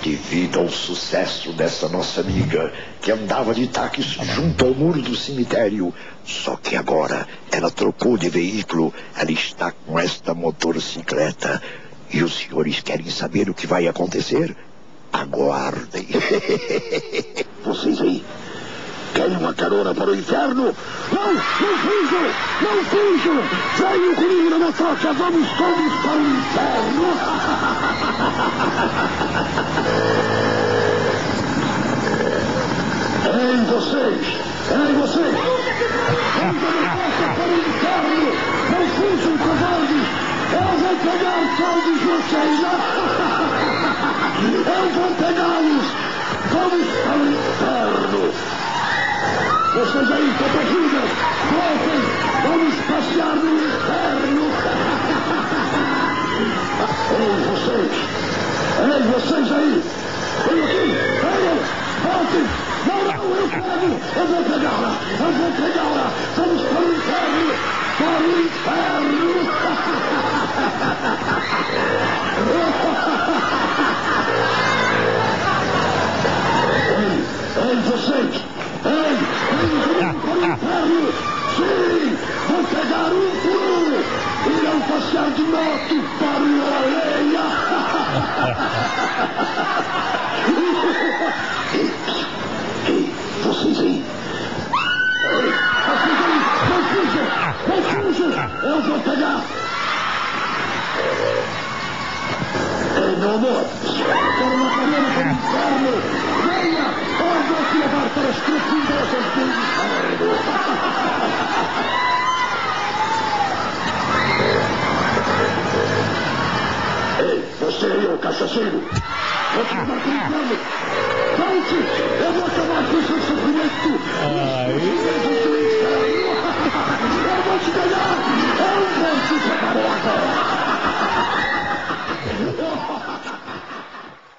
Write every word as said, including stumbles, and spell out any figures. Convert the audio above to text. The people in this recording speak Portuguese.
Devido ao sucesso dessa nossa amiga, que andava de táxi junto ao muro do cemitério. Só que agora ela trocou de veículo. Ela está com esta motocicleta. E os senhores querem saber o que vai acontecer? Aguardem. Vocês aí, querem uma carona para o inferno? Não, não fujam! Não fujam! Venham comigo na motoca, vamos todos para o inferno! Ei, vocês! Ei, vocês! Vamos na motoca para o inferno! Não fujam, covardes! Eu vou pegar todos vocês! Eu vou pegá-los! Vamos para o inferno! Vocês aí, copadinhas, voltem, vamos passear no inferno. Ei, vocês, ei, vocês aí, venham aqui, venham, voltem. Não, não, eu pego, eu vou pegá-la, eu vou pegá-la. Vamos para o inferno, para o inferno. Ei, ei, vocês, ei, venham para o inferno. Sim, vou pegar um por um. Irão passear de moto para o areia. Ei, vocês aí. Ei, vocês aí, não fujam, não fujam. Eu vou pegar. Ei, meu amor, quero uma carreira para o inferno. Venha, eu vou te levar para as profundezas do inferno. Ei, você aí, ô cachaceiro. Vou te levar para o inferno. Volte, eu vou acabar com o seu sofrimento. Ai.